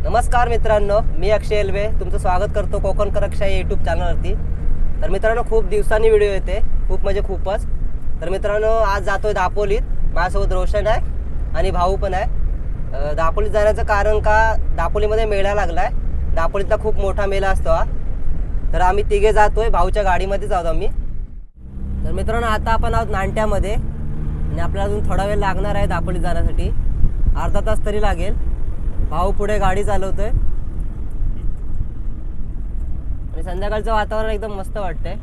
नमस्कार मित्रांनो, मी अक्षय एल्वे तुमचं स्वागत करतो कोकण करक्षा या यूट्यूब चॅनलवरती। तर मित्रांनो, खूप दिवसांनी व्हिडिओ येते, खूप म्हणजे खूपच। तर मित्रांनो, आज जातोय दापोलीत। माझ्यासोबत रोशन आहे आणि भाऊ पण आहे। दापोलीत जाण्याचं कारण का, दापोलीमध्ये मेळा लागलाय। दापोलीतला खूप मोठा मेळा असतो हा। तर आम्ही तिघे जातोय, भाऊच्या गाडीमध्येच आहोत आम्ही। तर मित्रांनो, आता आपण आहोत नांट्यामध्ये आणि आपल्याला अजून थोडा वेळ लागणार आहे दापोलीत जाण्यासाठी, अर्धा तास तरी लागेल। भाऊ पुढे गाडी चालवतोय आणि संध्याकाळचं वातावरण एकदम मस्त वाटतंय।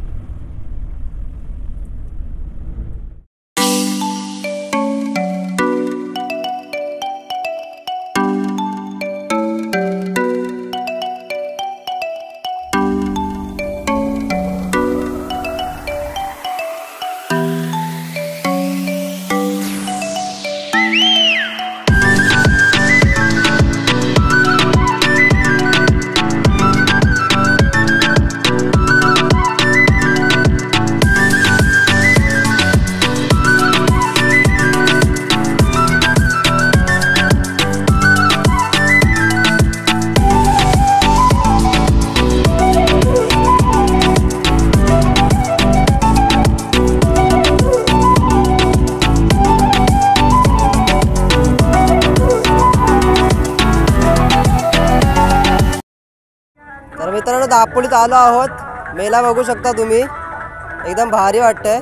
तर मित्रांनो, दापोलीत आलो आहोत। मेला बघू शकता तुम्ही, एकदम भारी वाटतंय।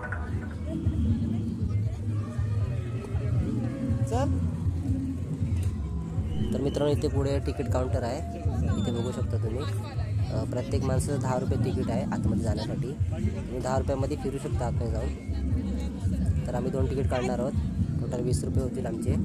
तर मित्रांनो, इथे पुढे तिकीट काउंटर आहे, इथे बघू शकता तुम्ही। प्रत्येक माणसाचं 10 रुपये तिकीट आहे आतमध्ये जाण्यासाठी। तुम्ही 10 रुपयामध्ये फिरू शकता आतमध्ये जाऊन। तर आम्ही 2 तिकीट काढणार आहोत, टोटल 20 रुपये होतील आमचे।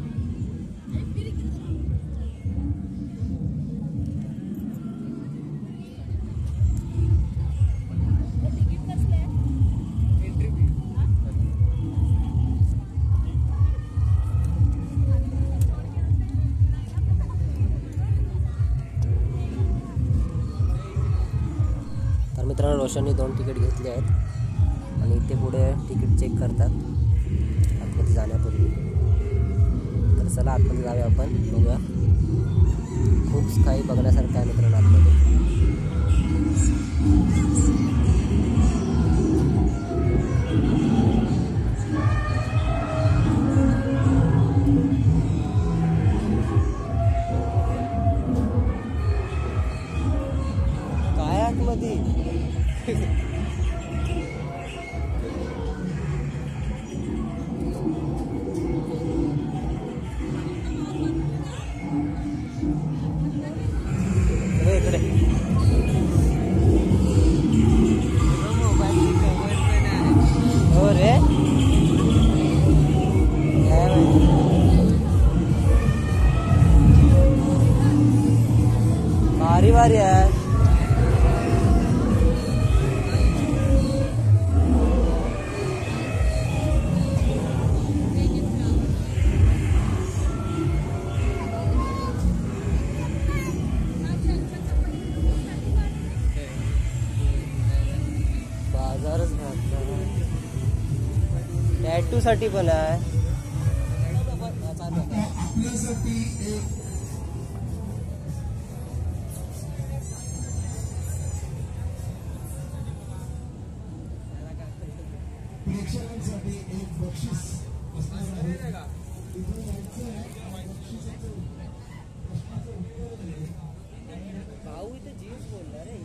मित्रांनो, रोशनने 2 तिकीट घेतले आहेत आणि इथे पुढे तिकीट चेक करतात आतमध्ये जाण्यापूर्वी। तर चला आतमध्ये जाऊया आपण, बघूया। खूप काही बघण्यासारखं आहे मित्रांनो आतमध्ये। काय आतमध्ये हो रे, भारी भारी आहे। बाजारच घातला, टॅटू साठी पण आहे। प्रेक्षकांसाठी एक बक्षीस असणार आहे। भाऊ इथे जीन्स बोलला रे,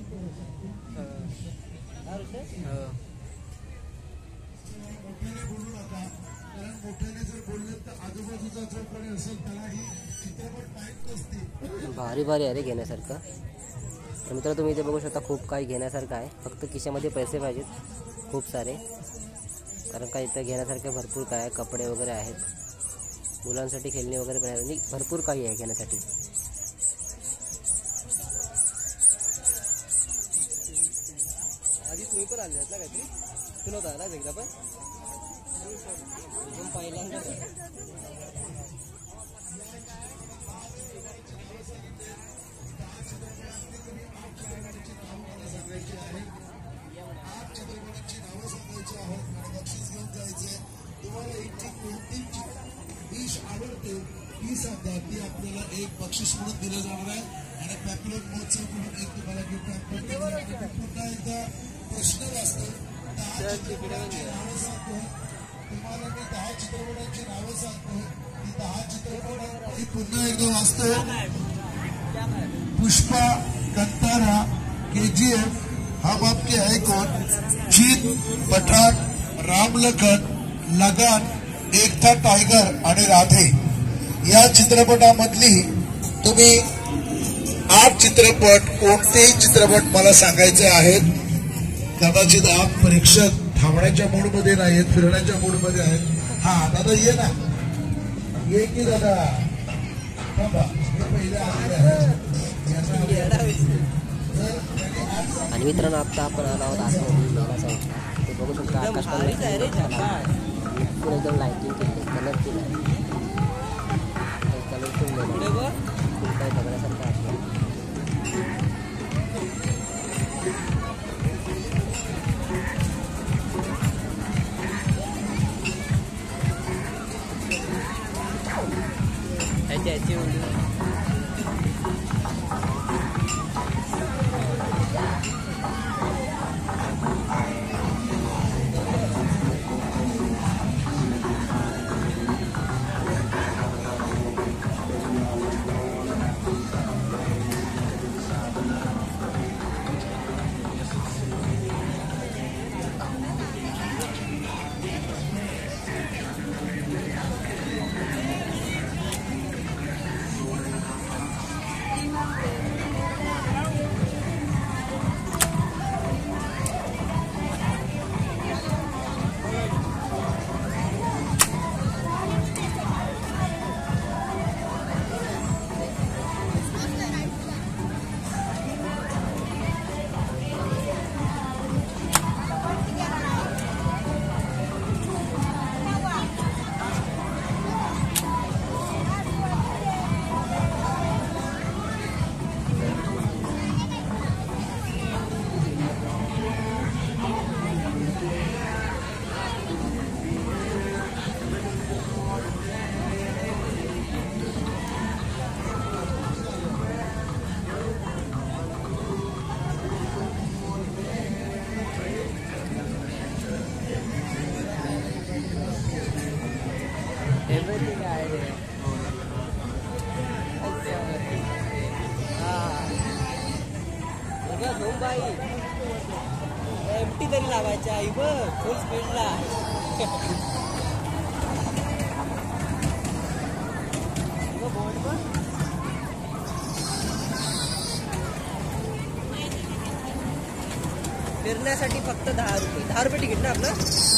मोठ्याने बोलू नका, कारण मोठ्याने जर बोलले तर आजूबाजूचा जो कोणी असेल त्यालाही चित्रपट माहीत नसते। भारी भारी आहे रे घेण्यासारखं। तर मित्र, तुम्ही इथे बघू शकता, खूप काही घेण्यासारखं आहे। फक्त खिशामध्ये पैसे पाहिजेत खूप सारे, कारण का इथं घेण्यासारखे भरपूर काय आहे। कपडे वगैरे आहेत, मुलांसाठी खेळणी वगैरे पण आहे, भरपूर काही आहे घेण्यासाठी। आधी तुम्ही पण आले ना काहीतरी, तुला होता ना एकदा पण पहिल्यांदा। डिश आवडते ती सध्या ती आपल्याला एक बक्षीस म्हणून दिलं जाणार आहे आणि पॅपलेट महोत्सवकडून एक तुम्हाला गिफ्ट पुन्हा एकदा प्रश्न वाचतो 10 चित्रपटांची नावं सांगतो तुम्हाला मी 10 चित्रपटांची नावं सांगतो ती 10 चित्रपट ही पुन्हा एकदा वाचतो पुष्पा कंतारा KGF हम आपके है कौन चीन पठाण राम लखन लगान एक था टायगर आणि राधे या चित्रपटामधली तुम्ही 8 चित्रपट कोणतेही चित्रपट मला सांगायचे आहेत कदाचित आप परीक्षक थांबण्याच्या मूडमध्ये नाहीत फिरण्याच्या मूडमध्ये आहेत हा दादा ये ना ये की दादा बाबा हे पहिले आलेले आहेत आणि मित्रांनो आता आपण आलो आहोत आतमध्ये ते बघू शकता आकाश पण एकदम लाइटिंग केली कलर केला कलरफुल काय बघण्यासारखं आहे everything I did. मुंबई एमटी तरी लावायच्या आई बघ फुल स्पीडला फिरण्यासाठी फक्त 10 रुपये तिकीट ना आपलं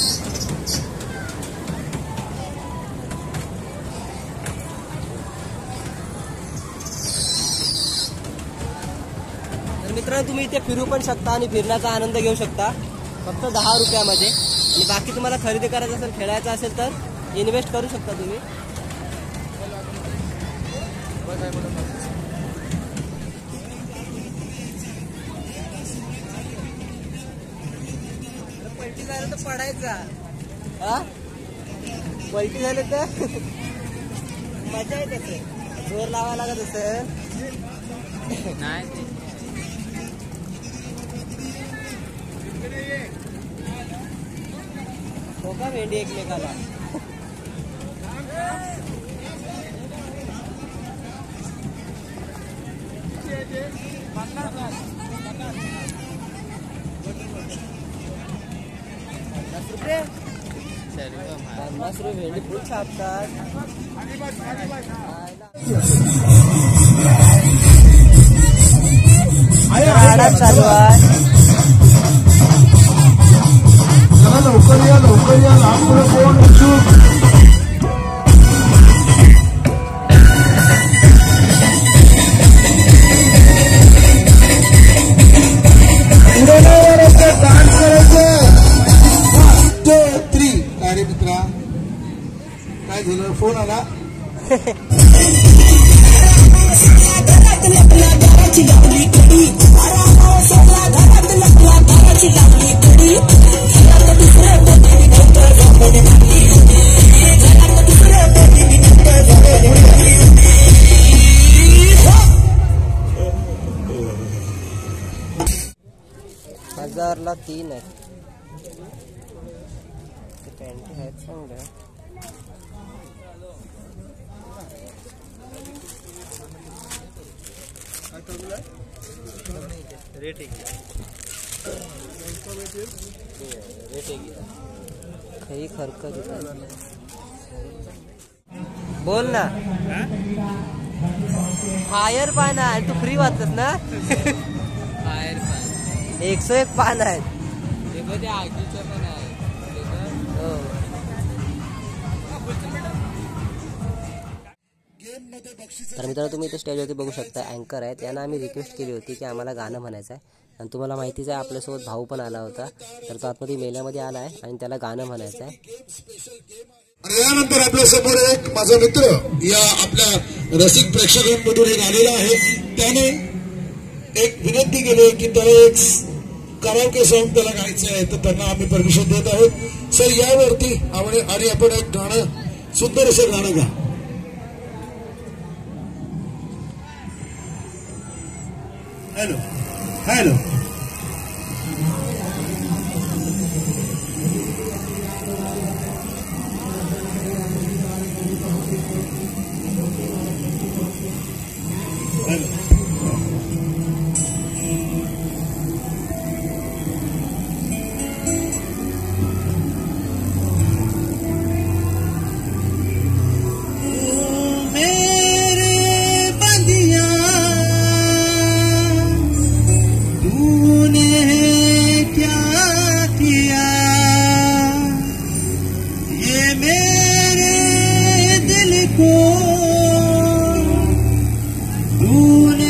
मित्रांनो तुम्ही इथे फिरू पण शकता आणि फिरण्याचा आनंद घेऊ शकता फक्त 10 रुपयामध्ये आणि बाकी तुम्हाला खरेदी करायचं असेल खेळायचं असेल तर इन्व्हेस्ट करू शकता तुम्ही पलटी झालं तर पडायचा हा पलटी झालं तर मजा येत असेल जोर लावायला लागत असेल नाही हो का भेंडी एकमेकाला ₹50 भेंडी फुल छापतात चालू आहे लवकर या लांब कोण इच्छुक डान्स करायचं 1 2 3 काय रे मित्रा काय झालं फोन आला घरात $1000ला 3 आहेत. पॅन्टी आहेत चांगल्या. काही खर्च बोल ना. फायर पान आहे तू फ्री वाचतस ना. फायर पान 101 पान आहेत. ते मध्ये आगीचं पण आहे. हो. तर मित्रांनो तुम्ही इथे स्टेजवरती बघू शकता अँकर आहेत. यांना आम्ही रिक्वेस्ट केली होती की आम्हाला गाणं म्हणायचं आहे आणि तुम्हाला माहितीच आहे आपल्यासोबत भाऊ पण आला होता. तर तो आतमध्ये मेल्यामध्ये आला आहे आणि त्याला गाणं म्हणायचं आहे. आणि यानंतर आपल्या समोर एक माझा मित्र या आपल्या रसिक प्रेक्षकांमधून एक आलेला आहे. त्याने एक विनंती केली की त्याला एक कराओके सॉन्ग त्याला गायचं आहे. तर त्यांना आम्ही परमिशन देत आहोत. सर यावरती आणि आपण एक गाणं सुंदर असं गाणं गा. हॅलो हॅलो तूने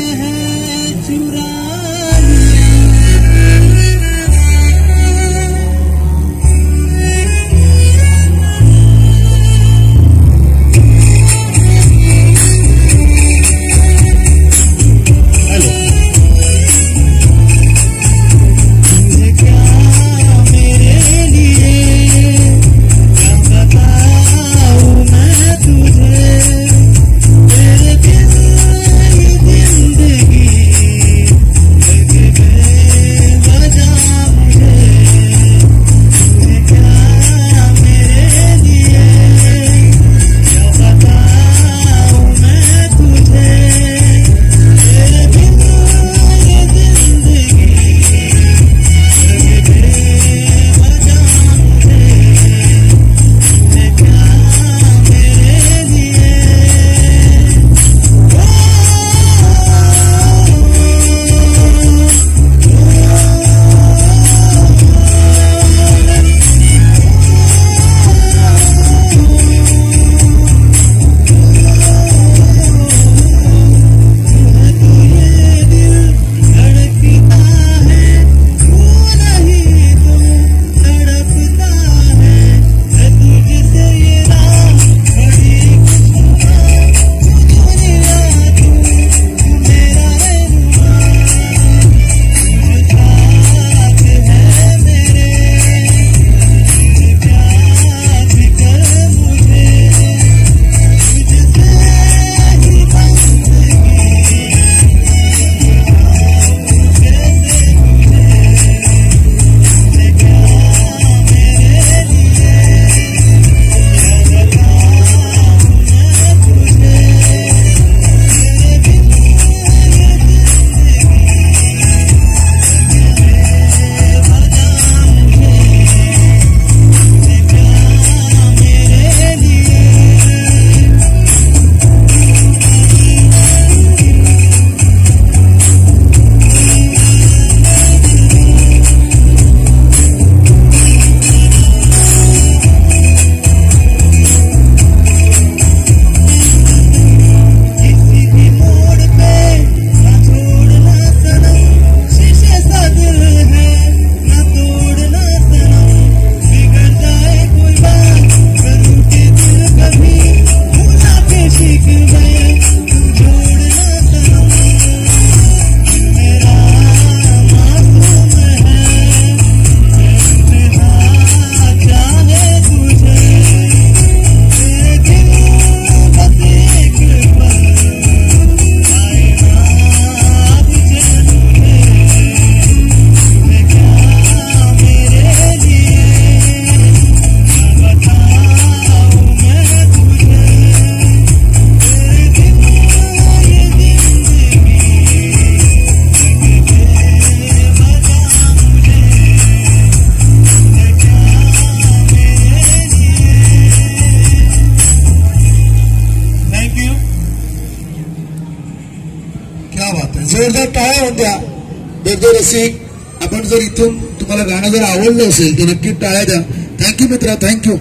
करून द्या. दर्द रसिक, आपण जर इथून तुम्हाला गाणं जर आवडलं असेल तर नक्की टाळ्या द्या. थँक्यू मित्रा, थँक्यू.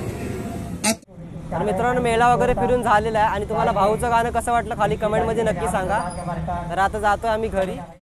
तर मित्रांनो मेळा वगैरे फिरून झालेला आहे आणि तुम्हाला भाऊचं गाणं कसं वाटलं खाली कमेंटमध्ये नक्की सांगा. तर आता जातोय आम्ही घरी.